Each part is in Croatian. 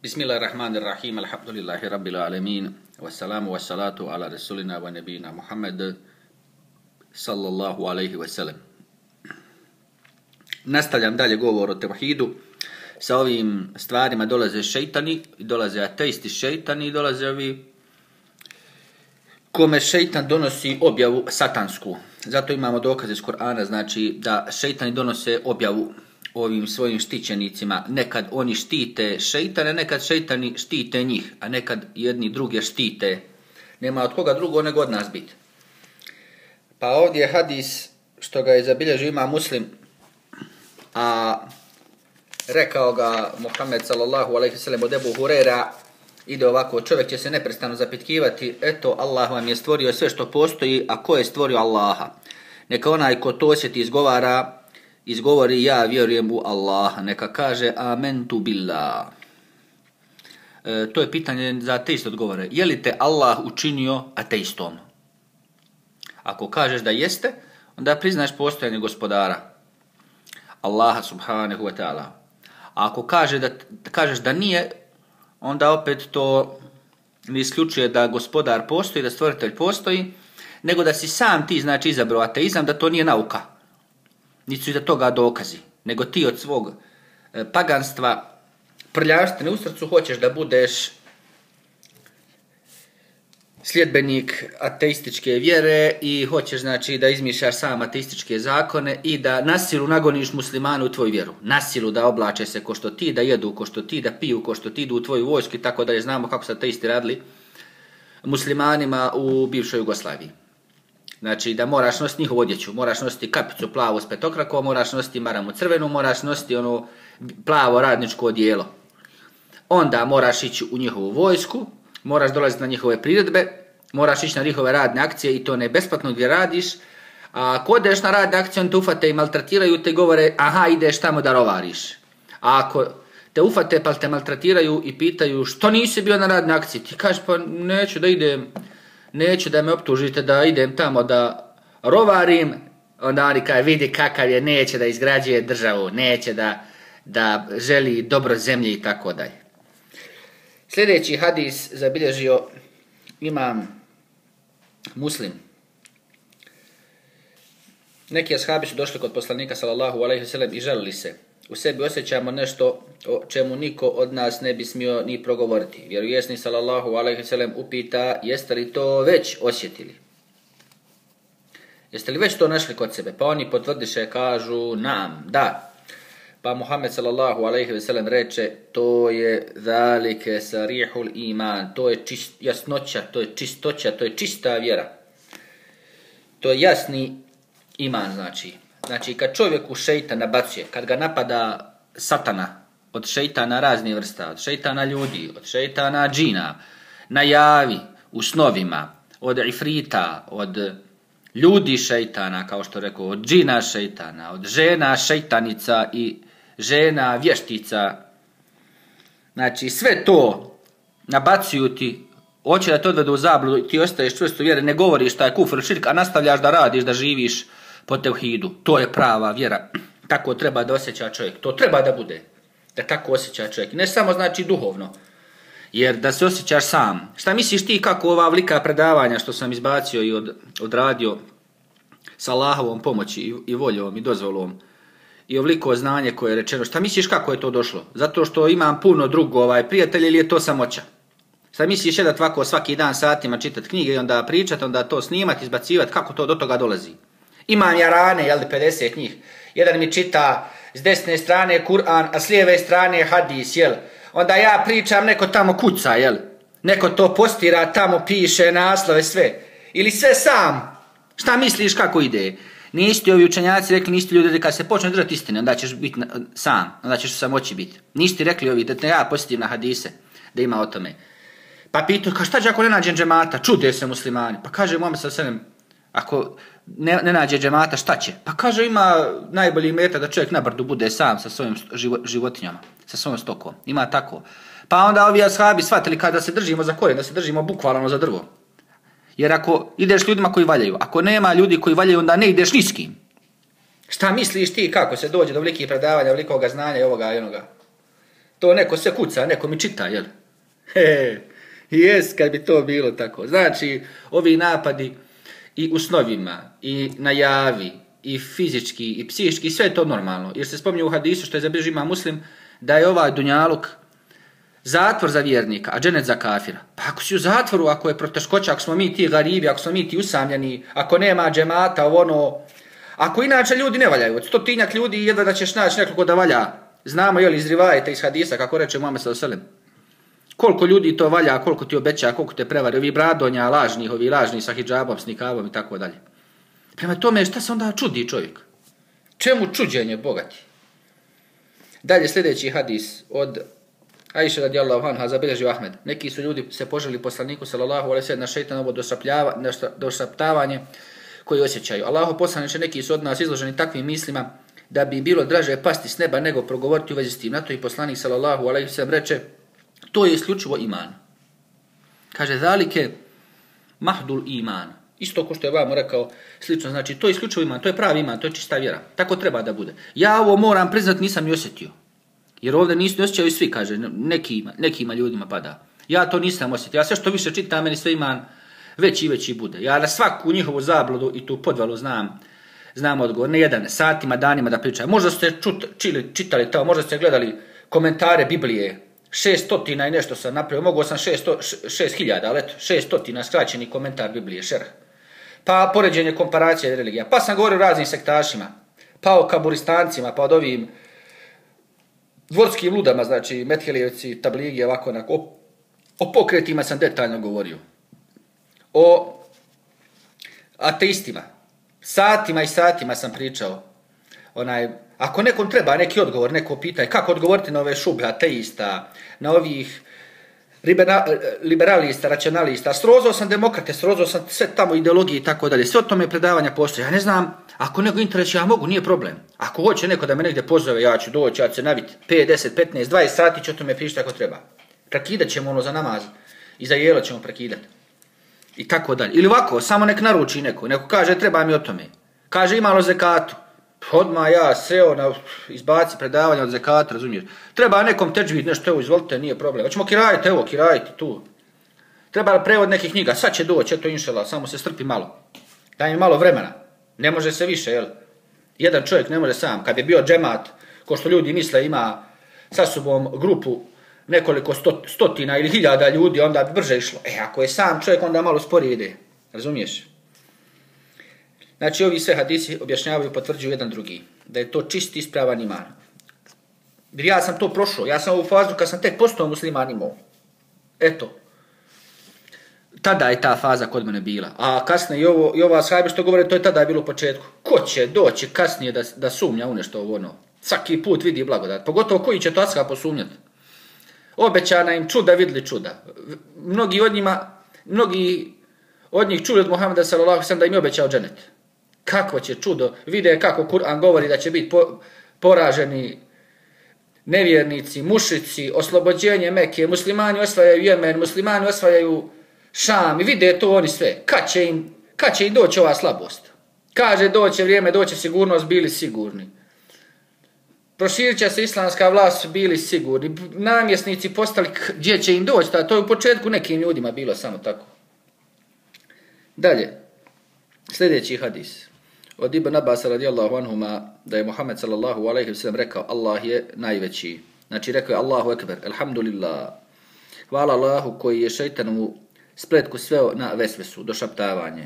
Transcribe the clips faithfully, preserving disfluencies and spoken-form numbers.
Bismillahirrahmanirrahim, alhamdulillahi rabbil alamin, wassalamu wassalatu ala rasulina wa nabina Muhammed sallallahu alaihi wasallam. Nastavljam dalje govor o tevhidu. Sa ovim stvarima dolaze šeitani, dolaze ateisti šeitani i dolaze ovi kome šeitan donosi objavu satansku. Zato imamo dokaze iz Kur'ana, znači da šeitani donose objavu ovim svojim štićenicima. Nekad oni štite šeitane, nekad šeitani štite njih, a nekad jedni druge štite. Nema od koga drugo nego od nas biti. Pa ovdje je hadis što ga je zabilježio ima Muslim, a rekao ga Muhammed sallallahu alejhi ve sellem od Ebu Hurera, ide ovako: čovjek će se neprestano zapitkivati, eto Allah vam je stvorio sve što postoji, a ko je stvorio Allaha? Neka onaj ko to osjeti izgovara, izgovori ja vjerujem u Allaha, neka kaže amentu billah. E, to je pitanje za ateist odgovore. Je li te Allah učinio ateistom? Ako kažeš da jeste, onda priznaš postojanje gospodara Allaha subhanahu wa ta'ala. A ako kaže da, kažeš da nije, onda opet to ne isključuje da gospodar postoji, da stvoritelj postoji, nego da si sam ti znači izabrao ateizam, da to nije nauka. Niti su iza toga dokazi, nego ti od svog e, paganstva, prljavštine u srcu hoćeš da budeš sljedbenik ateističke vjere i hoćeš znači da izmišljaš sam ateističke zakone i da nasilu nagoniš muslimane u tvoju vjeru. Nasilu da oblače se ko što ti, da jedu ko što ti, da piju ko što ti, idu u tvoju vojsku i tako da je. Znamo kako su ateisti radili muslimanima u bivšoj Jugoslaviji. Znači da moraš nositi njihovu odjeću, moraš nositi kapicu plavu s petokrakom, moraš nositi maramu crvenu, moraš nositi ono plavo radničko odijelo. Onda moraš ići u njihovu vojsku, moraš dolaziti na njihove priredbe, moraš ići na njihove radne akcije i to ne besplatno gdje radiš. A ako odeš na radne akcije, on te ufate i maltretiraju te i govore aha ideš tamo da rovariš. A ako te ufate pa te maltretiraju i pitaju što nisi bio na radne akcije, ti kažeš pa neću da idem, neću da me optužite da idem tamo da rovarim, onda oni kaže vidi kakav je, neće da izgrađuje državu, neće da, da želi dobro zemlje i tako dalje. Sljedeći hadis zabilježio imam Muslim. Neki ashabi su došli kod poslanika sallallahu alejhi ve sellem i žalili se. U sebi osjećamo nešto o čemu niko od nas ne bi smio ni progovoriti. Vjerovjesnik sallallahu alejhi ve sellem upita jeste li to već osjetili? Jeste li već to našli kod sebe? Pa oni potvrdiše, kažu nam, da. Pa Muhammed sallallahu alejhi ve sellem reče to je zalike sarihul iman, to je čist, jasnoća, to je čistoća, to je čista vjera. To je jasni iman znači. Znači kad čovjeku šeitan nabacuje, kad ga napada satana, od šeitana raznih vrsta, od šeitana ljudi, od šeitana džina, na javi, u snovima, od ifrita, od ljudi šeitana, kao što rekao, od džina šeitana, od žena šeitanica i žena vještica. Znači sve to nabacuju ti, hoće da te odvedu u zabludu, ti ostaješ čvrsto vjere, ne govoriš šta je kufr, širk, a nastavljaš da radiš, da živiš po tevhidu. To je prava vjera. Tako treba da osjeća čovjek. To treba da bude. Da tako osjeća čovjek. Ne samo znači duhovno. Jer da se osjećaš sam. Šta misliš ti kako ova velika predavanja što sam izbacio i od, odradio sa Allahovom pomoći i, i voljom i dozvolom i ovoliko znanje koje je rečeno. Šta misliš kako je to došlo? Zato što imam puno drugog ovaj, prijatelja ili je to samoća? Šta misliš jedan ovako svaki dan satima čitati knjige i onda pričati, onda to snimati, izbacivati? Kako to do toga dolazi? Imam ja rane, jel, pedeset njih. Jedan mi čita s desne strane Kur'an, a s lijeve strane hadis, jel. Onda ja pričam, neko tamo kuca, jel. Neko to postira, tamo piše naslove, sve. Ili sve sam. Šta misliš kako ide? Nisi ti ovi učenjaci rekli, nisi ti ljudi kad se počne držati istine, onda ćeš biti sam, onda ćeš samoći biti. Nisi ti rekli ovi da te ja posjetim na hadise, da ima o tome. Pa pitaju, ka šta će ako ne nađem džemata? Čude se muslimani. Pa kaže Muhammed sallallahu alejhi ve sellem, ako ne, ne nađe džemata, šta će? Pa kaže ima najbolji meta da čovjek na brdu bude sam sa svojim živo, životinjama, sa svojom stokom. Ima tako. Pa onda ovi ashabi shvatili kada se držimo za korijen, da se držimo bukvalno za drvo. Jer ako ideš ljudima koji valjaju, ako nema ljudi koji valjaju, onda ne ideš ni s kim. Šta misliš ti kako se dođe do velikih predavanja, velikog znanja i ovoga i onoga? To neko se kuca, neko mi čita, jel? He, jes, kad bi to bilo tako. Znači, ovi napadi i u snovima, i na javi, i fizički, i psihički, sve je to normalno. Jer se spominje u hadisu, što je zabilježio Imam Muslim, da je ovaj dunjaluk zatvor za vjernika, a dženet za kafira. Pa ako si u zatvoru, ako je proteškoća, ako smo mi ti garibi, ako smo mi ti usamljeni, ako nema džemata, ono... Ako inače ljudi ne valjaju, od stotinjak ljudi jedva da ćeš naći nekoliko da valja. Znamo, jel, iz rivajeta, iz hadisa, kako reče Muhammed sallallahu alejhi ve sellem. Koliko ljudi to valja, koliko ti obeća, koliko te prevari, ovi bradonja, lažnih, ovi lažni sa hidžabom, s nikabom i tako dalje. Prema tome, šta se onda čudi čovjek? Čemu čuđenje bogati? Dalje sljedeći hadis od Ajše radijallahu anha, zabilježio Ahmed. Neki su ljudi se poželi poslaniku sallallahu alejhi ve sellem na šejtanovo došaptavanje koji osjećaju. Allahu poslaniče, neki su od nas izloženi takvim mislima da bi bilo draže pasti s neba nego progovoriti u vezi s tim. Na to i poslanik sallallahu alejhi ve sellem reče, to je isključivo iman. Kaže, zalike mahdul iman. Isto ko što je vam rekao, slično, znači to je isključivo iman, to je pravi iman, to je čista vjera. Tako treba da bude. Ja ovo moram priznat, nisam ni osjetio. Jer ovdje nisu ne osjećaju svi, kaže, nekima, nekima ljudima pada. Ja to nisam osjetio. Ja sve što više čitam, meni sve iman veći i veći bude. Ja na svaku njihovu zabludu i tu podvalu znam, znam odgovor. Ne jedan, satima, danima da pričam. Možda ste čut, čili, čitali to, možda ste gledali komentare Biblije. Šestotina i nešto sam napravio. Mogao sam šesto, šest hiljada, ali eto, šestotina skraćeni komentar Biblije, šerh. Pa poređenje komparacije religija. Pa sam govorio o raznim sektašima. Pa o kaburistancima, pa od ovim dvorskim ludama, znači Methelijevci, Tabligi, ovako onako. O, o pokretima sam detaljno govorio. O ateistima. Satima i satima sam pričao. Onaj, ako nekom treba neki odgovor, neko pitanje, kako odgovoriti na ove šube ateista, na ovih libera, liberalista, racionalista, srozao sam demokrate, srozao sam sve tamo ideologije i tako dalje. Sve o tome predavanja postoje. Ja ne znam, ako neko interesuje, ja mogu, nije problem. Ako hoće neko da me negdje pozove, ja ću doći, ja ću se naviti pet, deset, petnaest, dvadeset sati ću o tome pričati ako treba. Prekidat ćemo ono za namaz i za jelo ćemo prekidati. I tako dalje. Ili ovako, samo nek naruči neko. Neko kaže, treba mi o tome. Kaže, imalo zekatu. Odmah ja seo na izbaci predavanja od zekata, razumiješ. Treba nekom teđvid nešto, evo, izvolite, nije problem. Hoćemo kirajiti, evo, kirajiti tu. Treba prevod nekih knjiga, sad će doći, eto inšala, samo se strpi malo. Daj mi malo vremena. Ne može se više, jel? Jedan čovjek ne može sam. Kad je bio džemat, ko što ljudi misle, ima sa sobom grupu nekoliko sto, stotina ili hiljada ljudi, onda bi brže išlo. E, ako je sam čovjek, onda malo sporije ide. Razumiješ? Znači, ovi sve hadisi objašnjavaju i potvrđuju jedan drugi. Da je to čist ispravan iman. Jer ja sam to prošao. Ja sam ovu fazu kad sam tek postao musliman imao. Eto. Tada je ta faza kod mene bila. A kasnije i, ovo, i ova shajbe što govore, to je tada je bilo u početku. Ko će doći kasnije da, da sumnja u nešto ovo ono? Svaki put vidi blagodat. Pogotovo koji će to ashab posumnjati. Obećana im čuda, vidli čuda. Mnogi od njima, mnogi od njih čuli od Muhameda sallallahu alejhi ve sellem da im je obećao dženet. Kako će čudo, vide kako Kur'an govori da će biti po, poraženi nevjernici, mušici, oslobođenje Mekke, muslimani osvajaju Jemen, muslimani osvajaju Šam i vide to oni sve. Kad će im, kad će im doći ova slabost? Kaže doće vrijeme, doće sigurnost, bili sigurni. Proširit će se islamska vlast, bili sigurni. Namjesnici postali, gdje će im doći? To je u početku nekim ljudima bilo samo tako. Dalje, sljedeći hadis. Od Ibn Abbas radijallahu anhuma da je Muhammed sallallahu alejhi ve sellem rekao Allah je najveći. Znači rekao je Allahu ekber, alhamdulillah. Hvala Allahu koji je šejtanu spletku sveo na vesvesu, došaptavanje.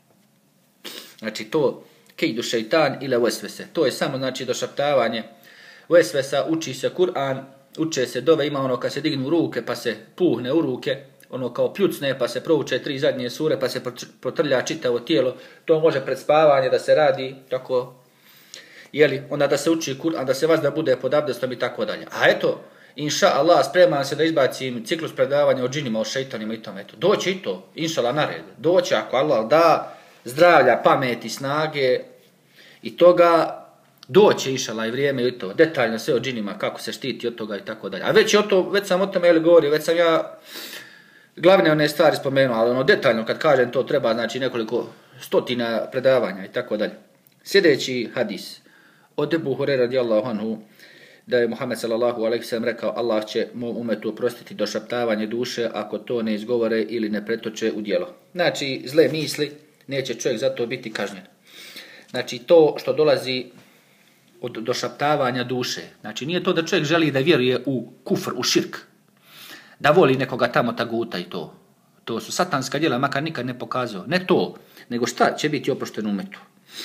Znači to kejdu šejtan ili vesvese. To je samo znači došaptavanje. Vesvesa uči se Kur'an, uče se dove, ima ono kad se dignu ruke pa se puhne u ruke. Ono kao pljucne, pa se prouče tri zadnje sure, pa se protrlja čitavo tijelo. To može pred spavanje da se radi, tako, jeli, onda da se uči Kur'an, da se vas da bude pod abdestom i tako dalje. A eto, inša Allah, spreman se da izbacim ciklus predavanja o džinima, o šeitanima i tome. Eto, doći i to, inša Allah, nared. Doći ako Allah da zdravlja, pameti, snage i toga, doće inša Allah i vrijeme i to. Detaljno sve o džinima, kako se štiti od toga i tako dalje. A već, je o to, već sam o tome jeli, govorio, već sam ja glavne one stvari spomenuo, ali ono detaljno kad kažem to treba znači nekoliko stotina predavanja i tako dalje. Sljedeći hadis od Ebu Hurajre radijallahu anhu da je Muhammed sallallahu alejhi ve sellem rekao Allah će mom umetu oprostiti došaptavanje duše ako to ne izgovore ili ne pretoče u djelo. Znači, zle misli, neće čovjek za to biti kažnjen. Znači, to što dolazi od došaptavanja duše, znači nije to da čovjek želi da vjeruje u kufr, u širk, da voli nekoga tamo taguta i to. To su satanska djela, makar nikad ne pokazao. Ne to, nego šta će biti oprošteno umetu.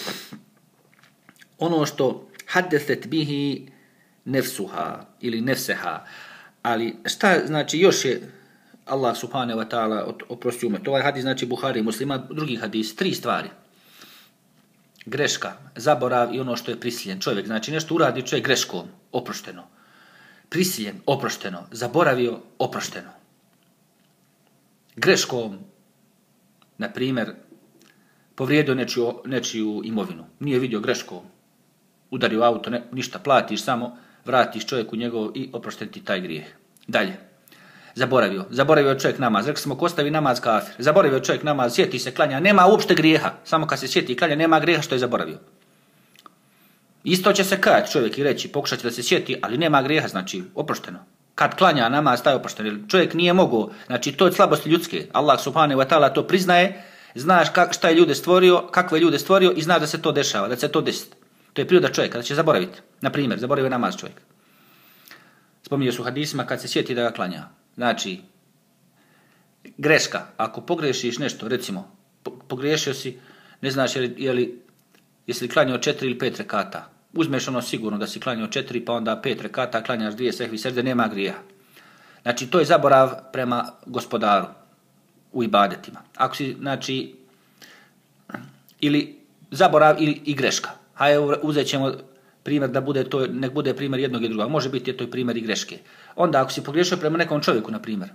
Ono što haddeset bihi nefsuha ili nefseha, ali šta znači još je Allah subhanahu wa ta'ala oprostio umetu. Ovaj hadis znači Buhari, Muslima, drugi hadis, tri stvari. Greška, zaborav i ono što je prisiljen čovjek. Znači nešto uradi čovjek greškom, oprošteno. Prisiljen, oprošteno. Zaboravio, oprošteno. Greškom, na primjer, povrijedio nečiju, nečiju imovinu. Nije vidio greškom. Udario auto, ne, ništa, platiš samo, vratiš čovjeku njegov i oprošten ti taj grijeh. Dalje. Zaboravio. Zaboravio čovjek namaz. Rekli smo ko stavi namaz kafir. Zaboravio čovjek namaz, sjeti se klanja, nema uopšte grijeha. Samo kad se sjeti klanja, nema grijeha što je zaboravio. Isto će se kajati čovjek i reći, pokušat će da se sjeti, ali nema grijeha, znači oprošteno. Kad klanja namaz, taj oprošten. Čovjek nije mogao, znači to je slabosti ljudske. Allah subhanahu wa ta'ala to priznaje, znaš kak, šta je ljude stvorio, kakve ljude stvorio i znaš da se to dešava, da se to desi. To je priroda čovjeka, da će zaboraviti. Na primjer, zaboravio namaz čovjek. Spominje su hadisima kad se sjeti da ga klanja. Znači, greška, ako pogrešiš nešto, recimo, pogriješio si, ne znaš je li, je li, jesi li klanjao četiri ili pet rekata. Uzmeš ono sigurno da si klanjao četiri, pa onda pet rekata, klanjaš dvije sehvi serde, nema grijeha. Znači, to je zaborav prema gospodaru u ibadetima. Ako si, znači, ili zaborav ili i greška. Hajde, uzet ćemo primjer da bude to, nek bude primjer jednog i drugog. Može biti je to i primjer i greške. Onda ako si pogriješio prema nekom čovjeku, na primjer,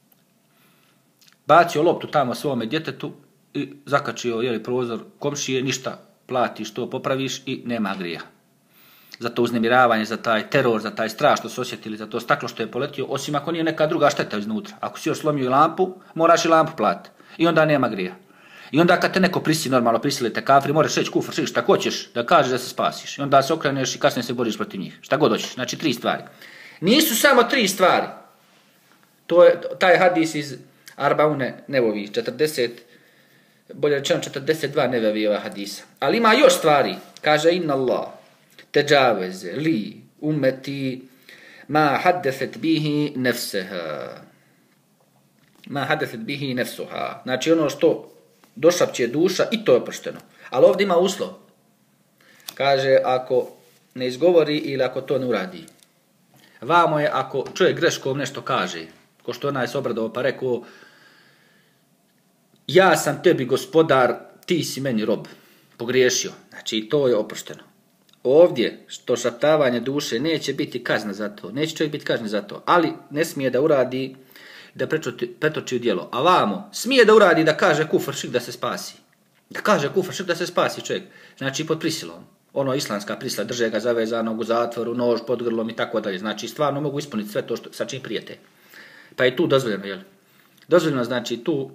bacio loptu tamo svome djetetu i zakačio jeli, prozor komšije, ništa, platiš to, popraviš i nema grijeha. Za to uznemiravanje, za taj teror, za taj strah što su osjetili, za to staklo što je poletio, osim ako nije neka druga šteta iznutra. Ako si još slomio i lampu, moraš i lampu platiti. I onda nema grijeha. I onda kad te neko prisili, normalno prisilite kafiri, moraš reći kufr, širi, šta hoćeš, da kažeš da se spasiš. I onda se okreneš i kasnije se boriš protiv njih. Šta god hoćeš. Znači tri stvari. Nisu samo tri stvari. To je taj hadis iz Arbaune Nevovi, četrdeset, bolje rečeno četrdeset dva Nevevijeva hadisa. Ali ima još stvari. Kaže inna Allah, teđaveze, li, umeti, ma haddeset bihi nefseha. Ma haddeset bihi nefsuha. Znači ono što došapće duša i to je oprošteno. Ali ovdje ima uslov. Kaže ako ne izgovori ili ako to ne uradi. Vamo je ako čovjek greškom nešto kaže. Ko što onaj se obradovao pa rekao ja sam tebi gospodar, ti si meni rob. Pogriješio. Znači to je oprošteno. Ovdje što šaptavanje duše neće biti kazna za to. Neće čovjek biti kažnjen za to. Ali ne smije da uradi da pretoči u djelo. A vamo, smije da uradi da kaže kufr širk da se spasi. Da kaže kufr širk da se spasi čovjek. Znači pod prisilom. Ono islamska prisila, drže ga zavezanog u zatvoru, nož pod grlom i tako dalje. Znači stvarno mogu ispuniti sve to što, sa čim prijete. Pa je tu dozvoljeno, jel? Dozvoljeno znači tu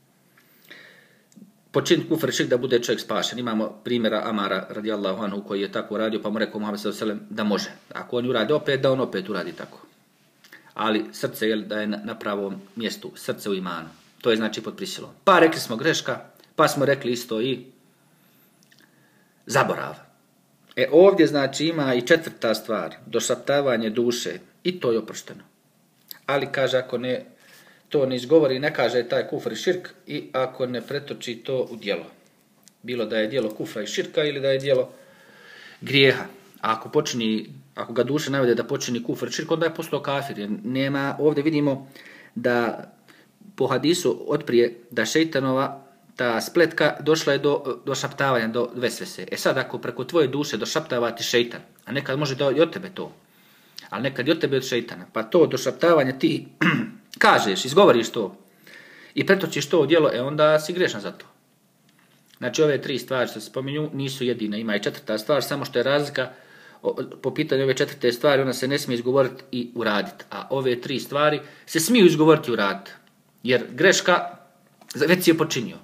počiniti kufr širk da bude čovjek spašen. Imamo primjera Amara radijallahu anhu koji je tako uradio, pa mu rekao Muhammed sallallahu alejhi ve sellem da može. Ako on uradi opet, da on opet uradi tako. Ali srce je da je na pravom mjestu, srce u imanu. To je znači pod prisilom. Pa rekli smo greška, pa smo rekli isto i zaborav. E ovdje znači ima i četvrta stvar, došaptavanje duše i to je oprošteno. Ali kaže ako ne, to ne izgovori, ne kaže taj kufr i širk i ako ne pretoči to u djelo. Bilo da je djelo kufra i širka ili da je djelo grijeha. A ako počini Ako ga duša navede da počini kufr širk, onda je postao kafir. Jer nema, ovdje vidimo da po hadisu otprije da šeitanova ta spletka došla je do, do šaptavanja, do vesvese. E sad ako preko tvoje duše došaptava ti šeitan, a nekad može da i od tebe to, ali nekad i od tebe od šeitana, pa to došaptavanje ti kažeš, izgovoriš to i pretočiš to u djelo, e onda si grešan za to. Znači ove tri stvari što se spominju nisu jedine, ima i četvrta stvar, samo što je razlika po pitanju ove četvrte stvari, ona se ne smije izgovoriti i uraditi. A ove tri stvari se smiju izgovoriti i uraditi. Jer greška, već si je počinio.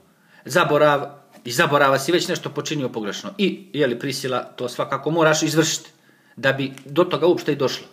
Zaborav, i zaborava si već nešto počinio pogrešno. I, je li prisila, to svakako moraš izvršiti. da bi do toga uopšte i došlo.